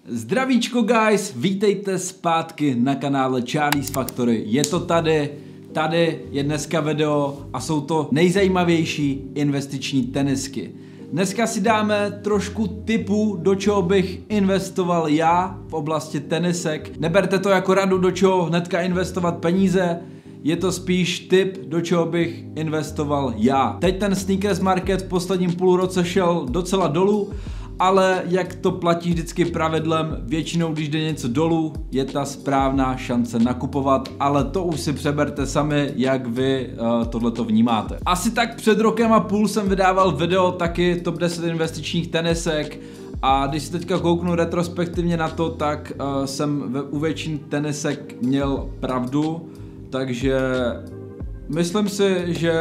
Zdravíčko guys, vítejte zpátky na kanále Charlie's Factory. Je to tady je dneska video a jsou to nejzajímavější investiční tenisky. Dneska si dáme trošku tipů, do čeho bych investoval já v oblasti tenisek. Neberte to jako radu, do čeho hnedka investovat peníze. Je to spíš tip, do čeho bych investoval já. Teď ten sneakers market v posledním půlroce šel docela dolů, ale jak to platí vždycky pravidlem, většinou když jde něco dolů, je ta správná šance nakupovat, ale to už si přeberte sami, jak vy tohleto vnímáte. Asi tak před rokem a půl jsem vydával video taky top 10 investičních tenisek a když si teďka kouknu retrospektivně na to, tak jsem u většiny tenisek měl pravdu, takže myslím si, že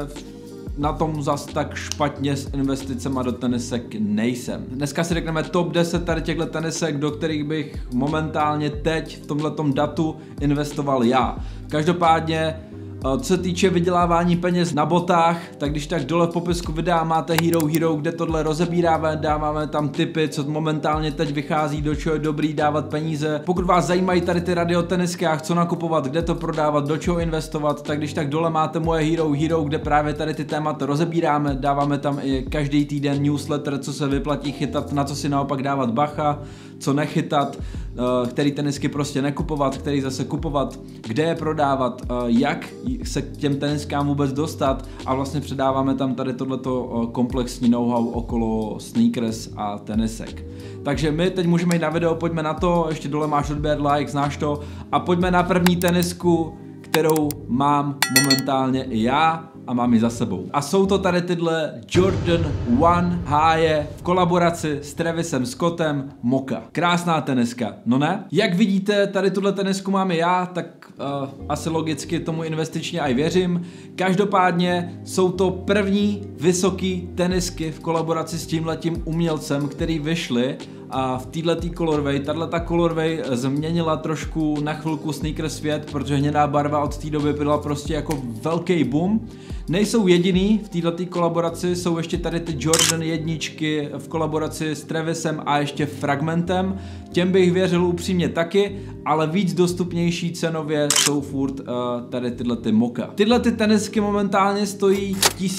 na tom zas tak špatně s investicema do tenisek nejsem. Dneska si řekneme top 10 tady těchto tenisek, do kterých bych momentálně teď v tomhletom datu investoval já. Každopádně, co se týče vydělávání peněz na botách, tak když tak dole v popisku videa máte Hero, kde tohle rozebíráme, dáváme tam tipy, co momentálně teď vychází, do čeho je dobrý dávat peníze. Pokud vás zajímají tady ty radiotenisky, co nakupovat, kde to prodávat, do čeho investovat, tak když tak dole máte moje Hero, kde právě tady ty témata rozebíráme, dáváme tam i každý týden newsletter, co se vyplatí chytat, na co si naopak dávat bacha, co nechytat, který tenisky prostě nekupovat, který zase kupovat, kde je prodávat, jak se k těm teniskám vůbec dostat a vlastně předáváme tam tady tohleto komplexní know-how okolo sneakers a tenisek. Takže my teď můžeme jít na video, pojďme na to, ještě dole máš odběr, like, znáš to a pojďme na první tenisku, kterou mám momentálně i já a mám ji za sebou. A jsou to tady tyhle Jordan 1 High v kolaboraci s Travisem Scottem Moka. Krásná teniska, no ne? Jak vidíte, tady tuhle tenisku mám i já, tak asi logicky tomu investičně aj věřím. Každopádně jsou to první vysoký tenisky v kolaboraci s tímhletím umělcem, který vyšly a v této colorway, tato colorway změnila trošku na chvilku sneaker svět, protože hnědá barva od té doby byla prostě jako velký boom. Nejsou jediný v této kolaboraci, jsou ještě tady ty Jordan jedničky v kolaboraci s Travisem a ještě Fragmentem. Těm bych věřil upřímně taky, ale víc dostupnější cenově jsou furt tady tyhle ty Moka. Tyhle ty tenisky momentálně stojí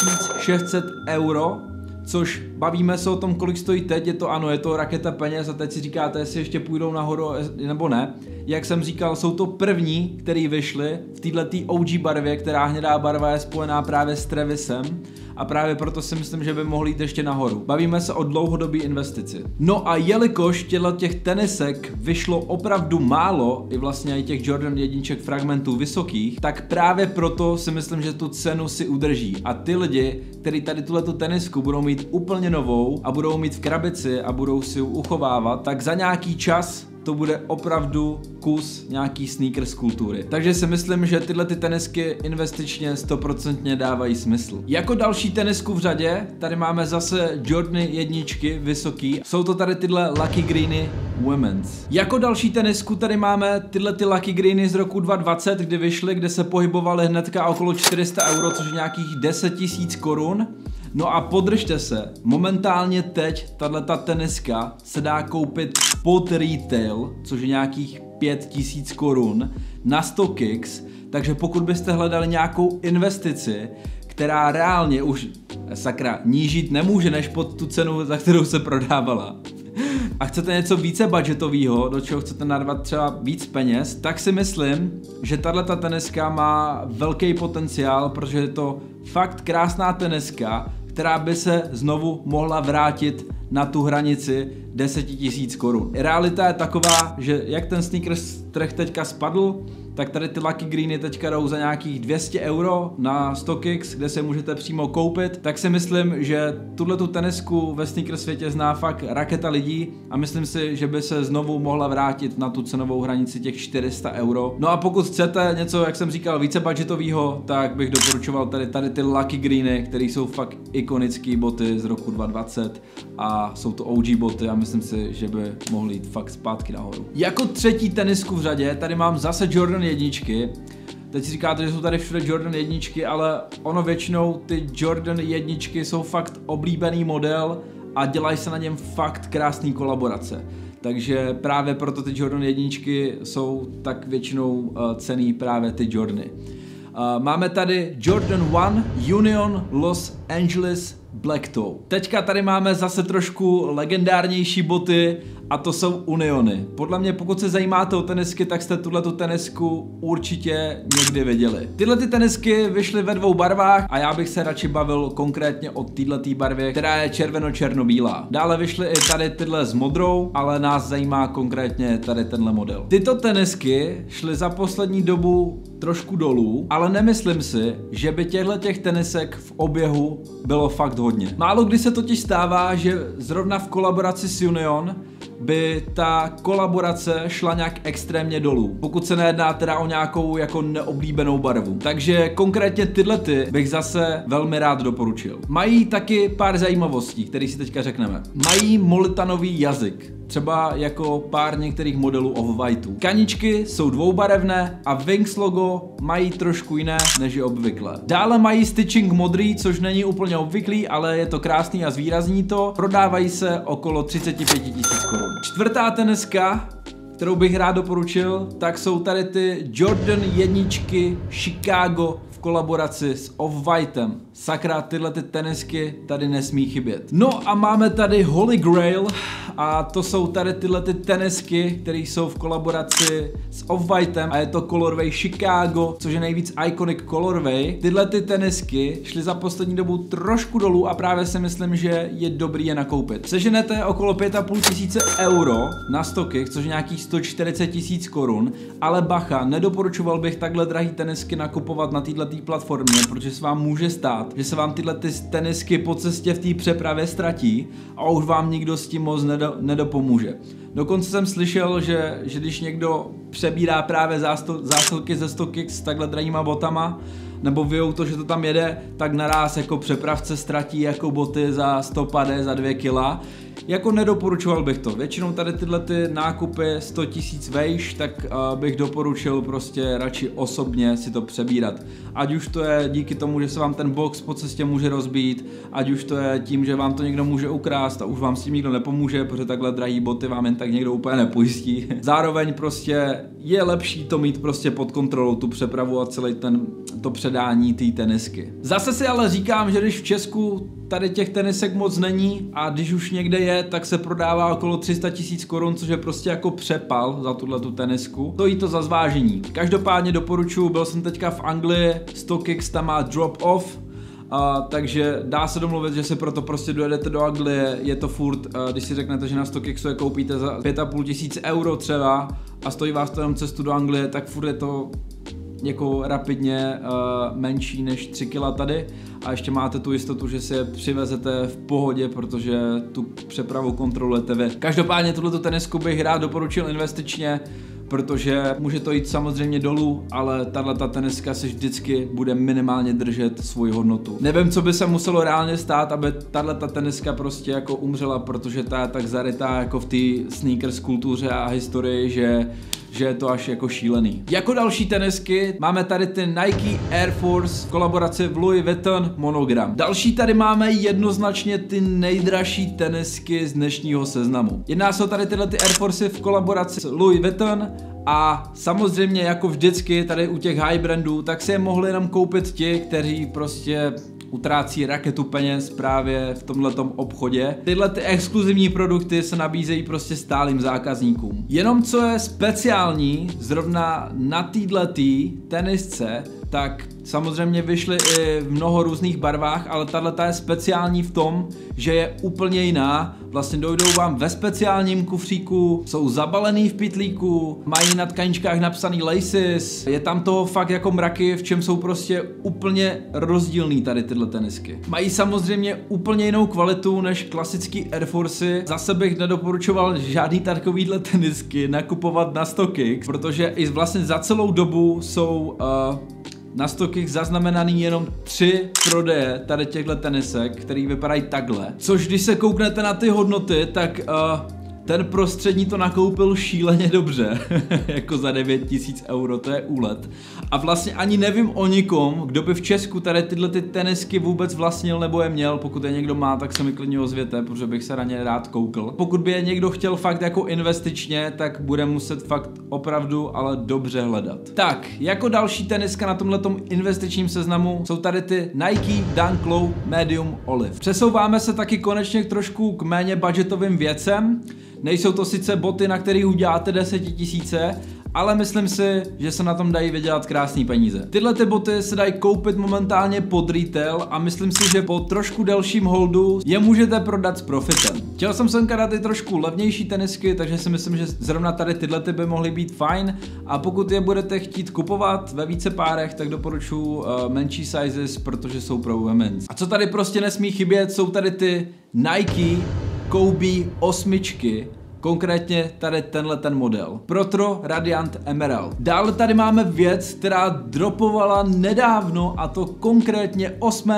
1600 €. Což bavíme se o tom, kolik stojí teď, je to raketa peněz a teď si říkáte, jestli ještě půjdou nahoru nebo ne. Jak jsem říkal, jsou to první, který vyšly v této OG barvě, která hnědá barva je spojená právě s Travisem a právě proto si myslím, že by mohli jít ještě nahoru. Bavíme se o dlouhodobé investici. No a jelikož těch tenisek vyšlo opravdu málo, i vlastně i těch Jordan jedniček fragmentů vysokých, tak právě proto si myslím, že tu cenu si udrží. A ty lidi, kteří tady tuhletu tenisku budou mít úplně novou a budou mít v krabici a budou si ji uchovávat, tak za nějaký čas to bude opravdu kus nějaký sneakers kultury. Takže si myslím, že tyhle ty tenisky investičně 100% dávají smysl. Jako další tenisku v řadě, tady máme zase Jordany jedničky vysoký. Jsou to tady tyhle Lucky Greeny Women's. Jako další tenisku tady máme tyhle ty Lucky Greeny z roku 2020, kdy vyšly, kde se pohybovaly hnedka okolo 400 €, což je nějakých 10 000 korun. No a podržte se, momentálně teď tato teniska se dá koupit pod retail, což je nějakých 5000 korun na StockX, takže pokud byste hledali nějakou investici, která reálně už sakra nížit nemůže než pod tu cenu, za kterou se prodávala, a chcete něco více budgetového, do čeho chcete narvat třeba víc peněz, tak si myslím, že tato teniska má velký potenciál, protože je to fakt krásná teniska, která by se znovu mohla vrátit na tu hranici 10 000 korun. Realita je taková, že jak ten sneakers trh teďka spadl, tak tady ty Lucky Greeny teďka jdou za nějakých 200 € na StockX, kde se můžete přímo koupit, tak si myslím, že tuhletu tenisku ve sneaker světě zná fakt raketa lidí a myslím si, že by se znovu mohla vrátit na tu cenovou hranici těch 400 €. No a pokud chcete něco, jak jsem říkal, více budgetového, tak bych doporučoval tady ty Lucky Greeny, které jsou fakt ikonické boty z roku 2020 a jsou to OG boty a myslím si, že by mohly jít fakt zpátky nahoru. Jako třetí tenisku v řadě, tady mám zase Jordan jedničky. Teď si říkáte, že jsou tady všude Jordan jedničky, ale ono většinou ty Jordan jedničky jsou fakt oblíbený model a dělají se na něm fakt krásný kolaborace. Takže právě proto ty Jordan jedničky jsou tak většinou cenný právě ty Jordany. Máme tady Jordan 1 Union Los Angeles Black Toe. Teďka tady máme zase trošku legendárnější boty a to jsou Uniony. Podle mě, pokud se zajímáte o tenisky, tak jste tuhletu tenisku určitě někdy viděli. Tyhle ty tenisky vyšly ve 2 barvách a já bych se radši bavil konkrétně o této barvě, která je červeno-černobílá. Dále vyšly i tady tyhle s modrou, ale nás zajímá konkrétně tady tenhle model. Tyto tenisky šly za poslední dobu trošku dolů, ale nemyslím si, že by těch tenisek v oběhu bylo fakt hodně. Málo kdy se totiž stává, že zrovna v kolaboraci s Union by ta kolaborace šla nějak extrémně dolů, pokud se nejedná teda o nějakou jako neoblíbenou barvu. Takže konkrétně tyhle bych zase velmi rád doporučil. Mají taky pár zajímavostí, které si teďka řekneme. Mají molitanový jazyk, třeba jako pár některých modelů Off-Whiteů. Kaničky jsou dvoubarevné a Wings logo mají trošku jiné než je obvykle. Dále mají stitching modrý, což není úplně obvyklý, ale je to krásný a zvýrazní to. Prodávají se okolo 35 000 korun. Čtvrtá teniska, kterou bych rád doporučil, tak jsou tady ty Jordan jedničky Chicago v kolaboraci s Off-Whitem. Sakra, tyhle ty tenisky tady nesmí chybět. No a máme tady Holy Grail a to jsou tady tyhle ty tenisky, které jsou v kolaboraci s Off-Whitem a je to colorway Chicago, což je nejvíc iconic colorway. Tyhle ty tenisky šly za poslední dobu trošku dolů a právě si myslím, že je dobrý je nakoupit. Seženete okolo 5500 euro na StockX, což je nějakých 140 000 korun, ale bacha, nedoporučoval bych takhle drahý tenisky nakupovat na této platformě, protože se vám může stát, že se vám tyhle tenisky po cestě v té přepravě ztratí a už vám nikdo s tím moc nedopomůže. Dokonce jsem slyšel, že když někdo přebírá právě zásilky ze StockX s takhle drahýma botama, nebo vyjou to, že to tam jede, tak naraz jako přepravce ztratí jako boty za 150, za 2 kila. Jako nedoporučoval bych to. Většinou tady tyhle ty nákupy 100 000 vejš, tak bych doporučil prostě radši osobně si to přebírat. Ať už to je díky tomu, že se vám ten box po cestě může rozbít, ať už to je tím, že vám to někdo může ukrást a už vám s tím nikdo nepomůže, protože takhle drahý boty vám jen tak někdo úplně nepojistí. Zároveň prostě je lepší to mít prostě pod kontrolou, tu přepravu a celý to předání té tenisky. Zase si ale říkám, že když v Česku tady těch tenisek moc není a když už někde je, tak se prodává okolo 300 000 korun, což je prostě jako přepal za tuhletu tenisku. Stojí to za zvážení. Každopádně doporučuji, byl jsem teďka v Anglii, StockX tam má drop off, takže dá se domluvit, že se proto prostě dojedete do Anglie, je to furt, když si řeknete, že na StockXu je koupíte za 5500 euro třeba a stojí vás to jenom cestu do Anglie, tak furt je to jako rapidně menší než 3 kg tady a ještě máte tu jistotu, že si je přivezete v pohodě, protože tu přepravu kontrolujete vy. Každopádně tuto tenisku bych rád doporučil investičně, protože může to jít samozřejmě dolů, ale tato teniska se vždycky bude minimálně držet svoji hodnotu. Nevím, co by se muselo reálně stát, aby tato teniska prostě jako umřela, protože ta je tak zarytá jako v té sneakers kultuře a historii, že je to až jako šílený. Jako další tenisky máme tady ty Nike Air Force v kolaboraci v Louis Vuitton Monogram. Další tady máme jednoznačně ty nejdražší tenisky z dnešního seznamu. Jedná se o tady tyhle ty Air Force v kolaboraci s Louis Vuitton a samozřejmě jako vždycky tady u těch high brandů, tak si je mohli jenom koupit ti, kteří prostě utrácí raketu peněz právě v tomhletom obchodě. Tyhle ty exkluzivní produkty se nabízejí prostě stálým zákazníkům. Jenom co je speciální zrovna na této tenisce, tak samozřejmě vyšly i v mnoho různých barvách, ale tato je speciální v tom, že je úplně jiná. Vlastně dojdou vám ve speciálním kufříku, jsou zabalený v pytlíku, mají na tkaničkách napsaný laces, je tam toho fakt jako mraky, v čem jsou prostě úplně rozdílný tady tyhle tenisky. Mají samozřejmě úplně jinou kvalitu než klasický Air Force. Zase bych nedoporučoval žádný takovýhle tenisky nakupovat na StockX, protože i vlastně za celou dobu jsou na StockX zaznamenaný jenom 3 prodeje tady těchto tenisek, který vypadají takhle. Což když se kouknete na ty hodnoty, tak ten prostřední to nakoupil šíleně dobře, jako za 9000 euro, to je úlet. A vlastně ani nevím o nikom, kdo by v Česku tady tyhle ty tenisky vůbec vlastnil nebo je měl. Pokud je někdo má, tak se mi klidně ozvěte, protože bych se na ně rád koukl. Pokud by je někdo chtěl fakt jako investičně, tak bude muset fakt opravdu ale dobře hledat. Tak, jako další teniska na tomhletom investičním seznamu jsou tady ty Nike Dunk Low Medium Olive. Přesouváme se taky konečně trošku k méně budgetovým věcem. Nejsou to sice boty, na kterých uděláte 10 000, ale myslím si, že se na tom dají vydělat krásný peníze. Tyhle ty boty se dají koupit momentálně pod retail a myslím si, že po trošku delším holdu je můžete prodat s profitem. Chtěl jsem semka dát i trošku levnější tenisky, takže si myslím, že zrovna tady tyhle by mohly být fajn a pokud je budete chtít kupovat ve více párech, tak doporučuji menší sizes, protože jsou pro women's. A co tady prostě nesmí chybět, jsou tady ty Nike Kobe 8, konkrétně tady ten model. Protro Radiant Emerald. Dále tady máme věc, která dropovala nedávno, a to konkrétně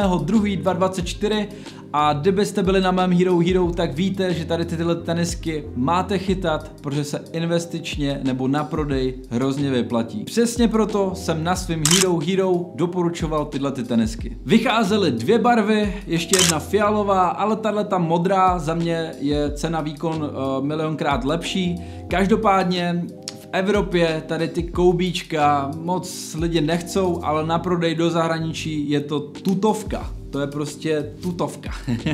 8.2.2024. A kdybyste byli na mém Hero, tak víte, že tady tyhle tenisky máte chytat, protože se investičně nebo na prodej hrozně vyplatí. Přesně proto jsem na svém Hero doporučoval tyhle ty tenisky. Vycházely dvě barvy, ještě jedna fialová, ale tato modrá za mě je cena výkon milionkrát lepší. Každopádně v Evropě tady ty koubíčka moc lidi nechcou, ale na prodej do zahraničí je to tutovka. To je prostě tutovka.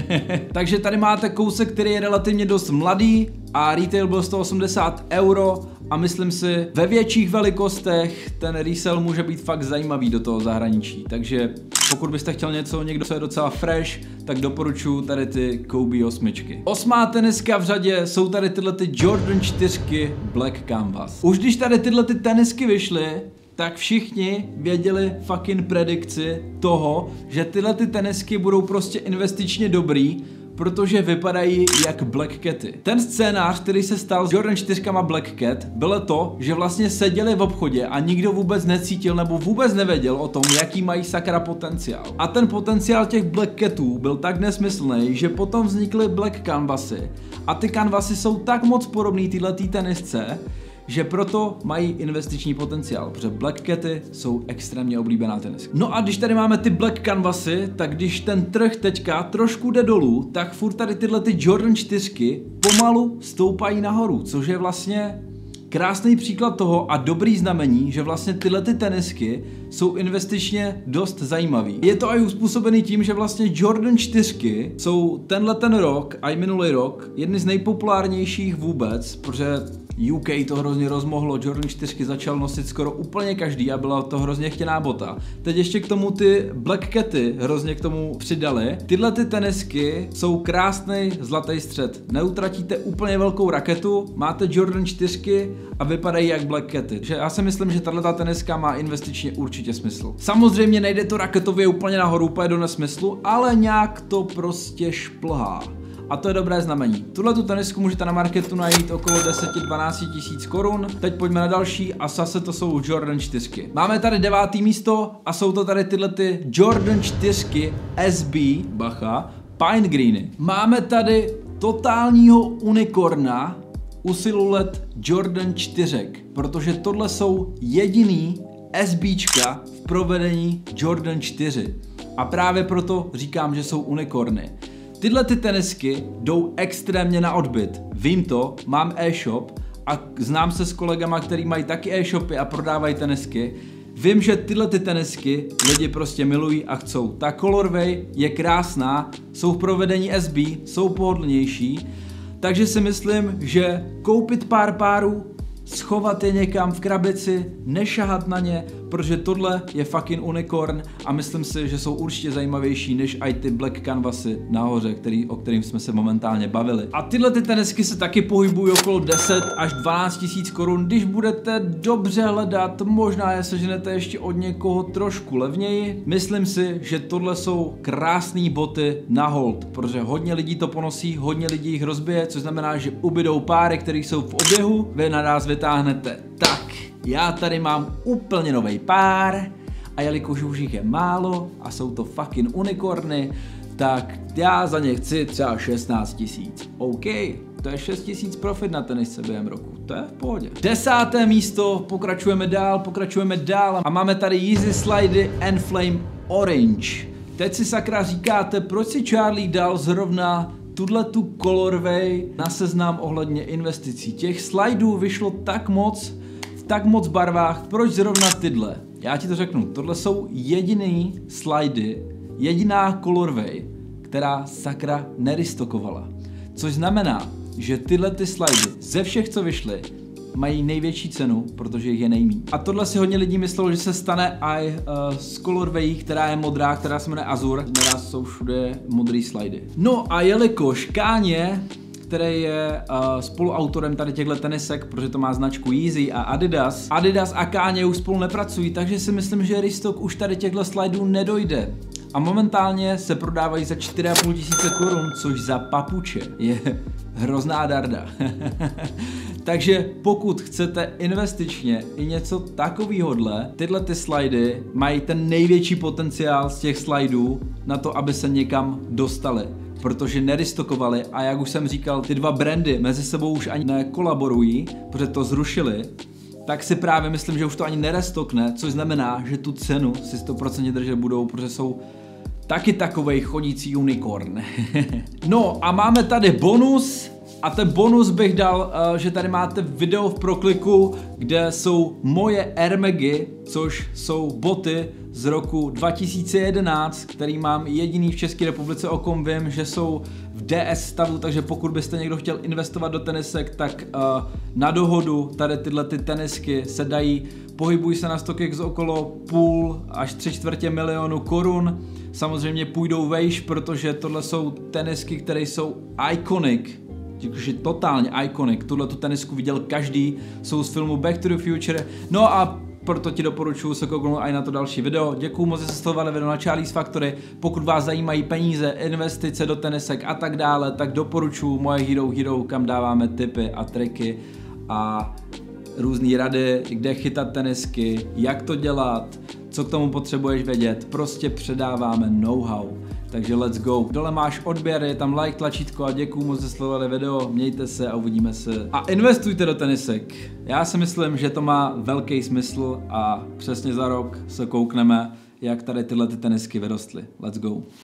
Takže tady máte kousek, který je relativně dost mladý a retail byl 180 euro a myslím si, ve větších velikostech ten resell může být fakt zajímavý do toho zahraničí. Takže pokud byste chtěl někdo, co je docela fresh, tak doporučuji tady ty Kobe 8. 8. teniska v řadě jsou tady tyhle ty Jordan 4 Black Canvas. Už když tady tyhle ty tenisky vyšly, tak všichni věděli fucking predikci toho, že tyhle ty tenisky budou prostě investičně dobrý, protože vypadají jak Black Caty. Ten scénář, který se stal s Jordan 4 Black Cat, bylo to, že vlastně seděli v obchodě a nikdo vůbec necítil nebo vůbec nevěděl o tom, jaký mají sakra potenciál. A ten potenciál těch Black Catů byl tak nesmyslný, že potom vznikly Black Canvasy. A ty canvasy jsou tak moc podobný téhletý tenisce, že proto mají investiční potenciál, protože Black Caty jsou extrémně oblíbená teniska. No a když tady máme ty Black Canvasy, tak když ten trh teďka trošku jde dolů, tak furt tady tyhle ty Jordan 4 pomalu stoupají nahoru, což je vlastně krásný příklad toho a dobrý znamení, že vlastně tyhle ty tenisky jsou investičně dost zajímavý. Je to i uspůsobený tím, že vlastně Jordan 4 jsou ten rok a i minulý rok jedny z nejpopulárnějších vůbec, protože UK to hrozně rozmohlo, Jordan 4 začal nosit skoro úplně každý a byla to hrozně chtěná bota. Teď ještě k tomu ty Black Caty hrozně k tomu přidali. Tyhle ty tenisky jsou krásný zlatý střed. Neutratíte úplně velkou raketu, máte Jordan 4 a vypadají jak Black Caty. Takže já si myslím, že tato teniska má investičně určitě smysl. Samozřejmě nejde to raketově úplně nahoru, úplně do nesmyslu, ale nějak to prostě šplhá. A to je dobré znamení. Tuhletu tenisku můžete na marketu najít okolo 10-12 tisíc korun. Teď pojďme na další a zase to jsou Jordan 4. Máme tady 9. místo a jsou to tady tyhle ty Jordan 4 SB, bacha, Pine Greeny. Máme tady totálního unikorna u siluet Jordan 4, protože tohle jsou jediný SBčka v provedení Jordan 4. A právě proto říkám, že jsou unikorny. Tyhle ty tenisky jdou extrémně na odbyt. Vím to, mám e-shop a znám se s kolegama, který mají taky e-shopy a prodávají tenisky. Vím, že tyhle ty tenisky lidi prostě milují a chcou. Ta colorway je krásná, jsou v provedení SB, jsou pohodlnější, takže si myslím, že koupit pár párů, schovat je někam v krabici, nešahat na ně, protože tohle je fucking unicorn a myslím si, že jsou určitě zajímavější než i ty Black Canvasy nahoře, o kterým jsme se momentálně bavili. A tyhle ty tenisky se taky pohybují okolo 10 až 12 tisíc korun, když budete dobře hledat, možná je seženete ještě od někoho trošku levněji. Myslím si, že tohle jsou krásné boty na hold, protože hodně lidí to ponosí, hodně lidí jich rozbije, což znamená, že ubydou páry, které jsou v oběhu, vy na nás vytáhnete. Tak, já tady mám úplně nový pár a jelikož už jich je málo a jsou to fucking unikorny, tak já za ně chci třeba 16 tisíc. OK, to je 6 000 profit na tenisce během roku, to je v pohodě. 10. místo, pokračujeme dál a máme tady Yeezy Slidy Enflame Orange. Teď si sakra říkáte, proč si Charlie dal zrovna tu colorway na seznam ohledně investicí. Těch slidů vyšlo tak moc, v tak moc barvách, proč zrovna tyhle? Já ti to řeknu, tohle jsou jediný slidy, jediná colorway, která sakra nerestokovala. Což znamená, že tyhle ty slidy ze všech, co vyšly, mají největší cenu, protože jich je nejmíň. A tohle si hodně lidí myslelo, že se stane i z colorway, která je modrá, která se jmenuje Azur. Dnes jsou všude modrý slidy. No a jelikož Kanye, který je spoluautorem tady těchto tenisek, protože to má značku Yeezy a Adidas a Kanye už spolu nepracují, takže si myslím, že restock už tady těchto slidů nedojde. A momentálně se prodávají za 4,5 tisíce korun, což za papuče je hrozná darda. Takže pokud chcete investičně i něco takovýhodle, tyhle ty slidy mají ten největší potenciál z těch slidů na to, aby se někam dostali. Protože nerestokovali a jak už jsem říkal, ty dva brandy mezi sebou už ani nekolaborují, protože to zrušili, tak si právě myslím, že už to ani nerestokne, což znamená, že tu cenu si 100% držet budou, protože jsou taky takovej chodící unicorn. No a máme tady bonus. A ten bonus bych dal, že tady máte video v prokliku, kde jsou moje Air Magy, což jsou boty z roku 2011, který mám jediný v České republice, o kom vím, že jsou v DS stavu, takže pokud byste někdo chtěl investovat do tenisek, tak na dohodu tady tyhle ty tenisky se dají, pohybují se na StockX okolo 0,5 až 3/4 milionu korun. Samozřejmě půjdou vejš, protože tohle jsou tenisky, které jsou iconic. Jakože totálně iconic, tuhle tu tenisku viděl každý, jsou z filmu Back to the Future, no a proto ti doporučuji se kouknout i na to další video. Děkuju moc, že jste sledovali video na Charlie's Factory, pokud vás zajímají peníze, investice do tenisek a tak dále, tak doporučuji moje Hero, kam dáváme tipy a triky a různé rady, kde chytat tenisky, jak to dělat, co k tomu potřebuješ vědět, prostě předáváme know-how. Takže let's go. Dole máš odběr, je tam like, tlačítko a děkuju moc, že sledovali video, mějte se a uvidíme se. A investujte do tenisek. Já si myslím, že to má velký smysl a přesně za rok se koukneme, jak tady tyhle ty tenisky vyrostly. Let's go.